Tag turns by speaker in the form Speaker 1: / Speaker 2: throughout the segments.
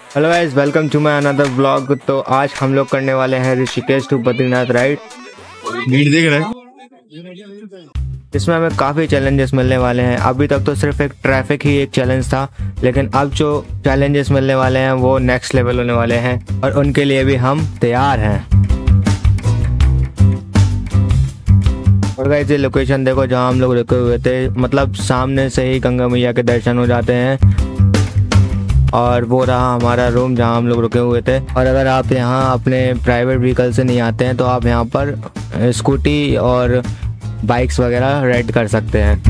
Speaker 1: Hello guys, welcome to my another vlog. तो आज हम लोग करने वाले हैं ऋषिकेश टू बद्रीनाथ राइड।
Speaker 2: भीड़ देख रहे हैं,
Speaker 1: इसमें हमें काफ़ी चैलेंजेस मिलने वाले हैं। अभी तक तो सिर्फ एक ट्रैफिक ही एक चैलेंज था, लेकिन अब जो चैलेंजेस मिलने वाले हैं वो नेक्स्ट लेवल होने वाले हैं और उनके लिए भी हम तैयार हैं। और गाइस, ये लोकेशन देखो जहाँ हम लोग रुके हुए थे, मतलब सामने से ही गंगा मैया के दर्शन हो जाते हैं। और वो रहा हमारा रूम जहाँ हम लोग रुके हुए थे। और अगर आप यहाँ अपने प्राइवेट व्हीकल से नहीं आते हैं तो आप यहाँ पर स्कूटी और बाइक्स वगैरह रेंट कर सकते हैं।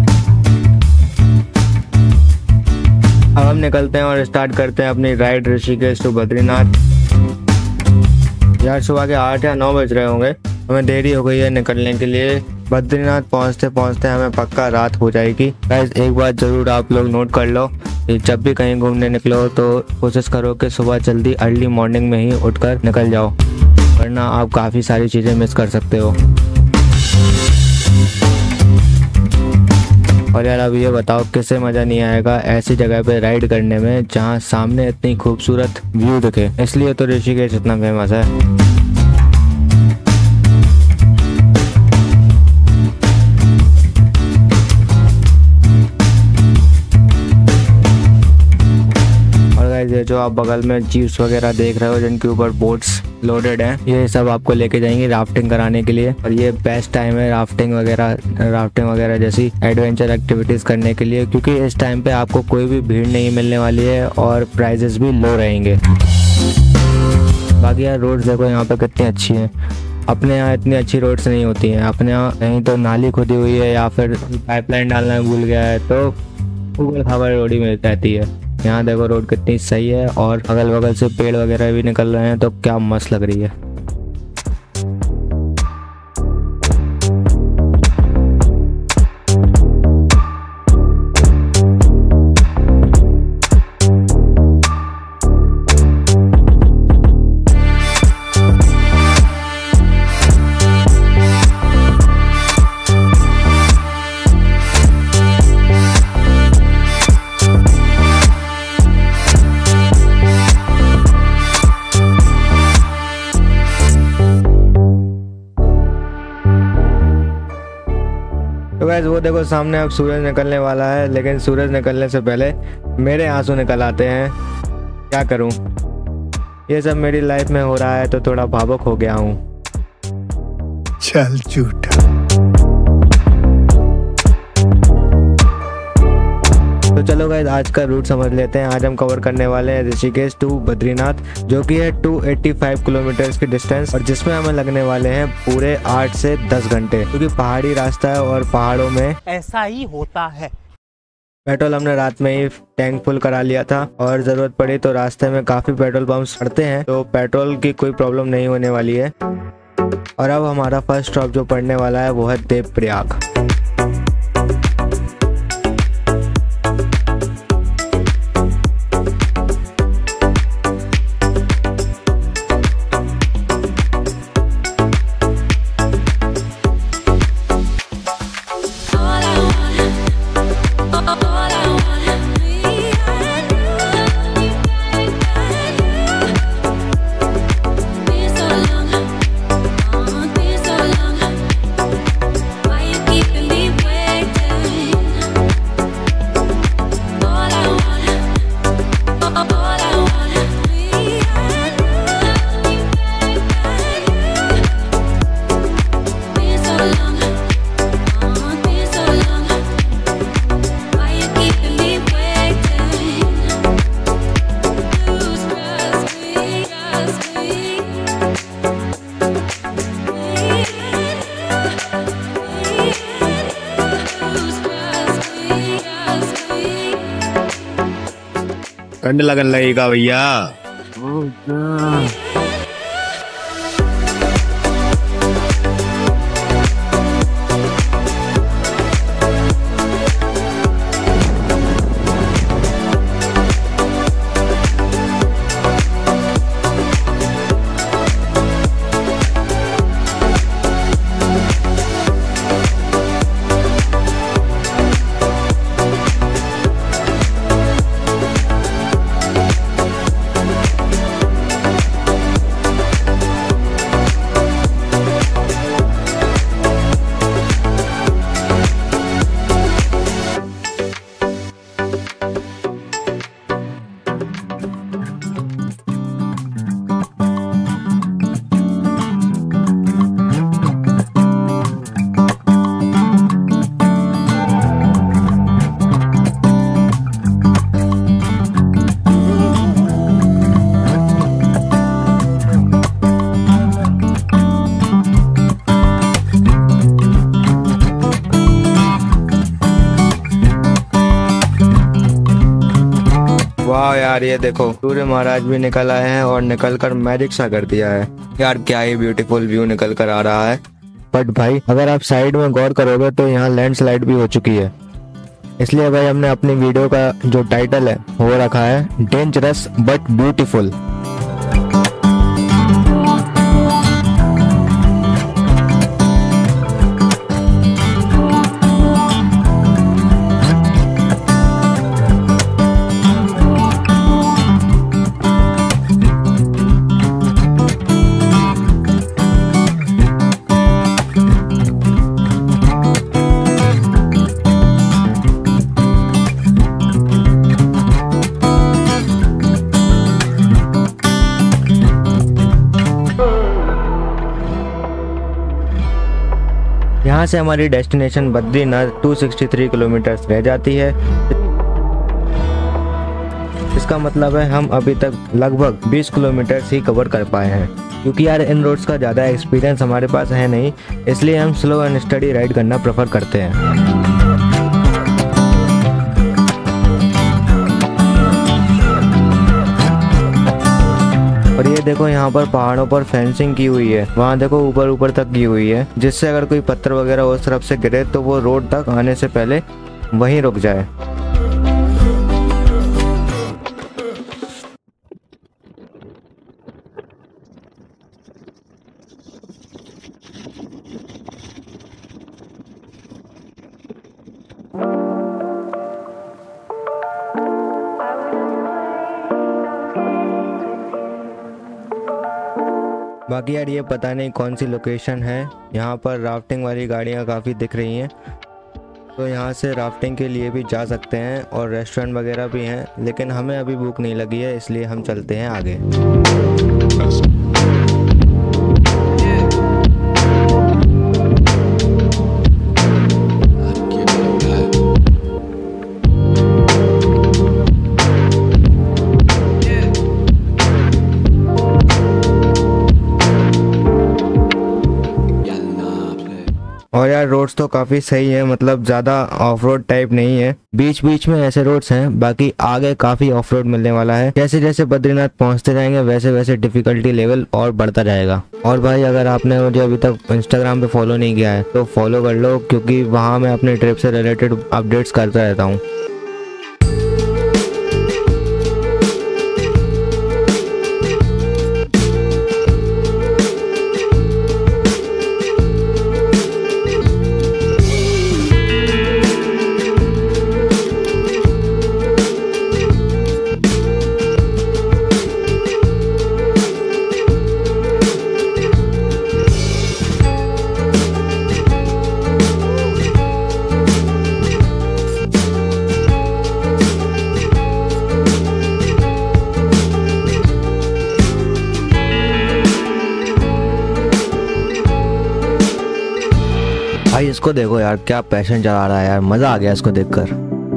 Speaker 1: अब हम निकलते हैं और स्टार्ट करते हैं अपनी राइड ऋषिकेश टू बद्रीनाथ। यार सुबह के 8 या 9 बज रहे होंगे, हमें देरी हो गई है निकलने के लिए। बद्रीनाथ पहुंचते पहुंचते हमें पक्का रात हो जाएगी। गाइस, एक बात जरूर आप लोग नोट कर लो, जब भी कहीं घूमने निकलो तो कोशिश करो कि सुबह जल्दी अर्ली मॉर्निंग में ही उठकर निकल जाओ, वरना आप काफ़ी सारी चीज़ें मिस कर सकते हो। और यार अब ये बताओ, किसे मज़ा नहीं आएगा ऐसी जगह पे राइड करने में जहाँ सामने इतनी खूबसूरत व्यू दिखे। इसलिए तो ऋषिकेश इतना फेमस है। ये जो आप बगल में जीप्स वगैरह देख रहे हो जिनके ऊपर बोट्स लोडेड हैं, ये सब आपको लेके जाएंगे राफ्टिंग कराने के लिए। और ये बेस्ट टाइम है राफ्टिंग वगैरह जैसी एडवेंचर एक्टिविटीज करने के लिए, क्योंकि इस टाइम पे आपको कोई भी भीड़ नहीं मिलने वाली है और प्राइजेस भी लो रहेंगे। बाकी यार रोड्स देखो यहाँ पे कितनी अच्छी हैं। अपने यहाँ इतनी अच्छी रोड्स नहीं होती हैं। अपने यहाँ कहीं तो नाली खुदी हुई है या फिर पाइपलाइन डालना भूल गया है तो ऊबड़ खाबड़ रोड ही मिल रहती है। यहाँ देखो रोड कितनी सही है और अगल बगल से पेड़ वगैरह भी निकल रहे हैं, तो क्या मस्त लग रही है। तो गाइस, वो देखो सामने अब सूरज निकलने वाला है, लेकिन सूरज निकलने से पहले मेरे आंसू निकल आते हैं। क्या करूं, ये सब मेरी लाइफ में हो रहा है तो थोड़ा भावुक हो गया हूं।
Speaker 2: चल झूठा।
Speaker 1: तो चलो गाइस, आज का रूट समझ लेते हैं। आज हम कवर करने वाले हैं ऋषिकेश टू बद्रीनाथ, जो कि है 285 किलोमीटर की डिस्टेंस, और जिसमें हमें लगने वाले हैं पूरे 8 से 10 घंटे, क्योंकि पहाड़ी रास्ता है और पहाड़ों में
Speaker 3: ऐसा ही होता है।
Speaker 1: पेट्रोल हमने रात में ही टैंक फुल करा लिया था, और जरूरत पड़ी तो रास्ते में काफी पेट्रोल पंप्स पड़ते हैं, तो पेट्रोल की कोई प्रॉब्लम नहीं होने वाली है। और अब हमारा फर्स्ट स्टॉप जो पड़ने वाला है वो है देवप्रयाग।
Speaker 2: ठंड लगन लगेगा भैया।
Speaker 1: वाह यार, ये देखो सूर्य महाराज भी निकल आए हैं और निकलकर मैजिक सा कर दिया है यार। क्या ही ब्यूटीफुल व्यू निकल कर आ रहा है। बट भाई अगर आप साइड में गौर करोगे तो यहाँ लैंडस्लाइड भी हो चुकी है। इसलिए भाई हमने अपनी वीडियो का जो टाइटल है वो रखा है डेंजरस बट ब्यूटीफुल। यहाँ से हमारी डेस्टिनेशन बद्रीनाथ 263 किलोमीटर रह जाती है। इसका मतलब है हम अभी तक लगभग 20 किलोमीटर ही कवर कर पाए हैं। क्योंकि यार इन रोड्स का ज़्यादा एक्सपीरियंस हमारे पास है नहीं, इसलिए हम स्लो एंड स्टडी राइड करना प्रेफर करते हैं। और ये देखो यहाँ पर पहाड़ों पर फेंसिंग की हुई है, वहाँ देखो ऊपर ऊपर तक की हुई है, जिससे अगर कोई पत्थर वगैरह उस तरफ से गिरे तो वो रोड तक आने से पहले वहीं रुक जाए। बाकी यार ये पता नहीं कौन सी लोकेशन है, यहाँ पर राफ्टिंग वाली गाड़ियाँ काफ़ी दिख रही हैं, तो यहाँ से राफ्टिंग के लिए भी जा सकते हैं और रेस्टोरेंट वगैरह भी हैं, लेकिन हमें अभी भूख नहीं लगी है इसलिए हम चलते हैं आगे। और यार रोड्स तो काफ़ी सही है, मतलब ज़्यादा ऑफ रोड टाइप नहीं है, बीच बीच में ऐसे रोड्स हैं। बाकी आगे काफ़ी ऑफ रोड मिलने वाला है। जैसे जैसे बद्रीनाथ पहुंचते जाएंगे वैसे वैसे डिफिकल्टी लेवल और बढ़ता जाएगा। और भाई अगर आपने मुझे अभी तक इंस्टाग्राम पे फॉलो नहीं किया है तो फॉलो कर लो, क्योंकि वहाँ मैं अपने ट्रिप से रिलेटेड अपडेट्स करता रहता हूँ। भाई इसको देखो यार, क्या पैशन चला रहा है यार, मजा आ गया इसको देखकर।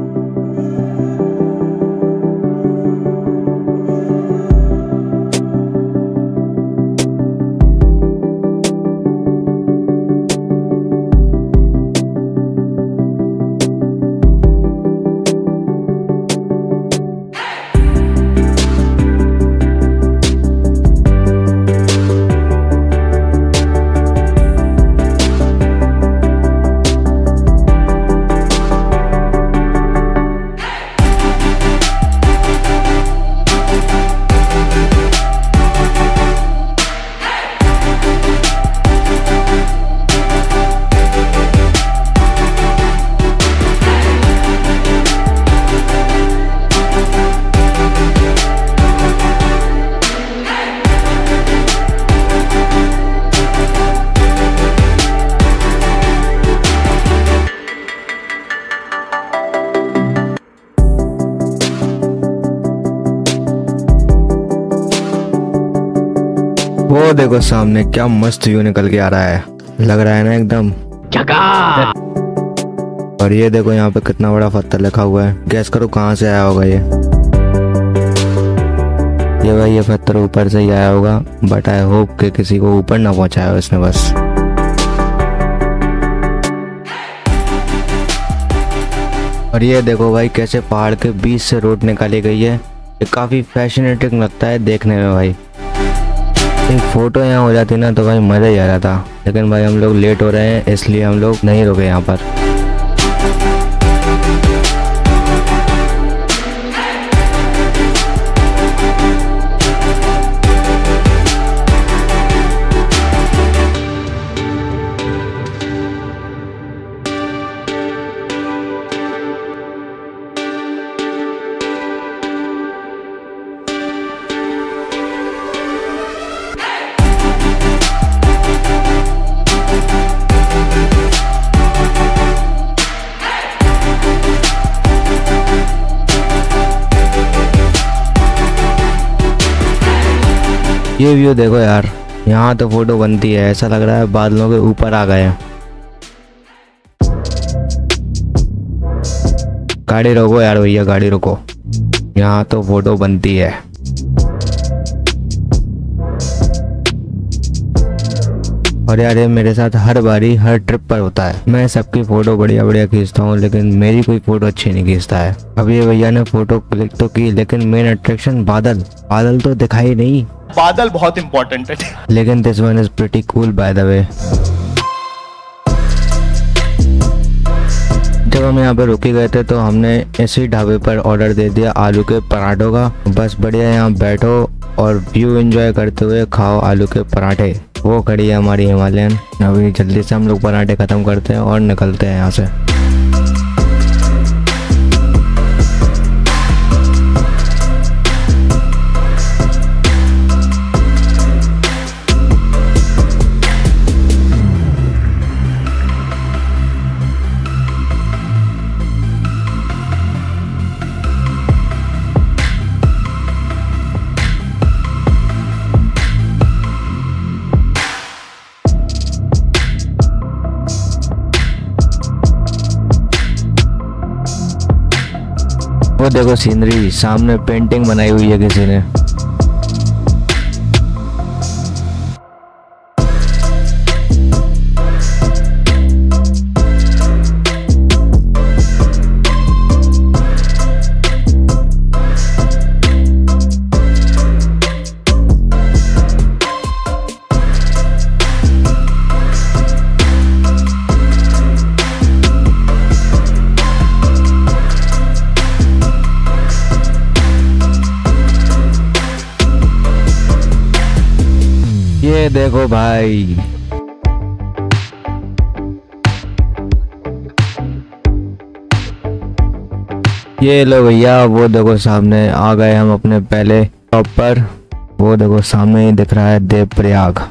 Speaker 1: वो देखो सामने क्या मस्त व्यू निकल के आ रहा है, लग रहा है ना एकदम झकास। और ये देखो यहाँ पे कितना बड़ा पत्थर रखा हुआ है, गैस करो कहाँ से आया होगा ये भाई ये पत्थर ऊपर से ही आया होगा, बट आई होप कि किसी को ऊपर ना पहुंचाया इसने बस। और ये देखो भाई कैसे पहाड़ के बीच से रोड निकाली गई है, ये काफ़ी फैसिनेटिंग लगता है देखने में भाई। एक फ़ोटो यहाँ हो जाती ना तो भाई मज़ा ही आ रहा था, लेकिन भाई हम लोग लेट हो रहे हैं इसलिए हम लोग नहीं रुके यहाँ पर। ये व्यू देखो यार, यहाँ तो फोटो बनती है, ऐसा लग रहा है बादलों के ऊपर आ गए हैं। गाड़ी रोको यार भैया, गाड़ी रोको, यहाँ तो फोटो बनती है। और यार ये मेरे साथ हर बारी हर ट्रिप पर होता है। मैं सबकी फोटो बढ़िया बढ़िया खींचता हूँ लेकिन मेरी कोई फोटो अच्छी नहीं खींचता है। अब ये भैया ने फोटो क्लिक तो की लेकिन मेन अट्रैक्शन बादल, बादल तो दिखाई नहीं।
Speaker 3: बादल बहुत इंपॉर्टेंट है।
Speaker 1: लेकिन this one is pretty cool by the way. जब हम यहाँ पे रुके गए थे तो हमने इसी ढाबे पर ऑर्डर दे दिया आलू के पराठों का। बस बढ़िया यहाँ बैठो और व्यू एंजॉय करते हुए खाओ आलू के पराठे। वो खड़ी है हमारी हिमालयन। अभी जल्दी से हम लोग पराठे खत्म करते हैं और निकलते हैं यहाँ से। वो देखो सीनरी, सामने पेंटिंग बनाई हुई है किसी ने। ये देखो भाई, ये लो भैया, वो देखो सामने आ गए हम अपने पहले स्टॉप पर। वो देखो सामने ही दिख रहा है देवप्रयाग।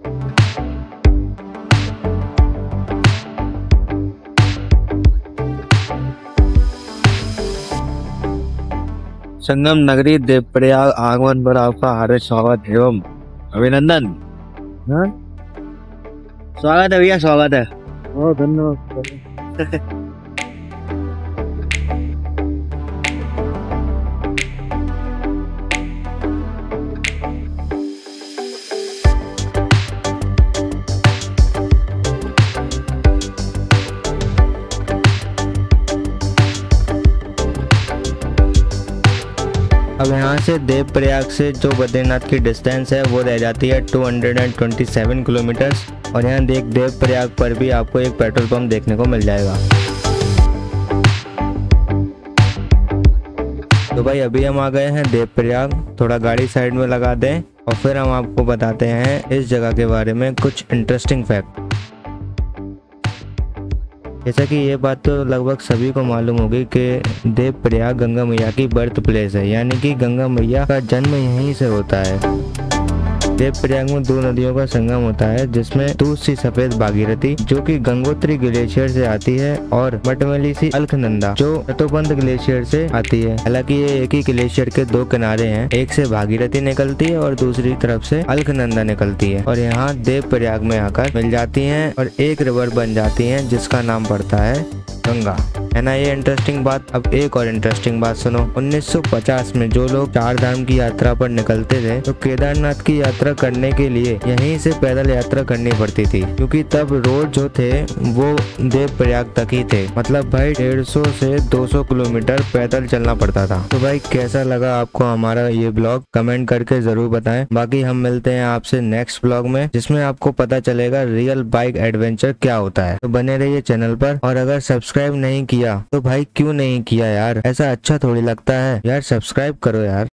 Speaker 1: संगम नगरी देवप्रयाग आगमन पर आपका हार्दिक स्वागत एवं अभिनंदन। हाँ? स्वागत है भैया, स्वागत है। धन्यवाद। अब यहाँ से देवप्रयाग से जो बद्रीनाथ की डिस्टेंस है वो रह जाती है 227 किलोमीटर्स। और यहाँ देवप्रयाग पर भी आपको एक पेट्रोल पंप देखने को मिल जाएगा। तो भाई अभी हम आ गए हैं देवप्रयाग। थोड़ा गाड़ी साइड में लगा दें और फिर हम आपको बताते हैं इस जगह के बारे में कुछ इंटरेस्टिंग फैक्ट। जैसा कि ये बात तो लगभग सभी को मालूम होगी कि देवप्रयाग गंगा मैया की बर्थ प्लेस है, यानी कि गंगा मैया का जन्म यहीं से होता है। देवप्रयाग में दो नदियों का संगम होता है जिसमें दूध सी सफेद भागीरथी जो कि गंगोत्री ग्लेशियर से आती है और मटमैली सी अलकनंदा जो तटोपंत ग्लेशियर से आती है। हालांकि ये एक ही ग्लेशियर के दो किनारे हैं, एक से भागीरथी निकलती है और दूसरी तरफ से अलकनंदा निकलती है और यहाँ देवप्रयाग में आकर मिल जाती हैं और एक रिवर बन जाती है जिसका नाम पड़ता है गंगा। है ना ये इंटरेस्टिंग बात। अब एक और इंटरेस्टिंग बात सुनो। 1950 में जो लोग 4 धाम की यात्रा पर निकलते थे तो केदारनाथ की यात्रा करने के लिए यहीं से पैदल यात्रा करनी पड़ती थी, क्योंकि तब रोड जो थे वो देवप्रयाग तक ही थे। मतलब भाई 150 से 200 किलोमीटर पैदल चलना पड़ता था। तो भाई कैसा लगा आपको हमारा ये ब्लॉग, कमेंट करके जरूर बताएं। बाकी हम मिलते हैं आपसे नेक्स्ट ब्लॉग में, जिसमें आपको पता चलेगा रियल बाइक एडवेंचर क्या होता है। तो बने रहिए चैनल पर, और अगर सब्सक्राइब नहीं किया तो भाई क्यों नहीं किया यार, ऐसा अच्छा थोड़ी लगता है यार, सब्सक्राइब करो यार।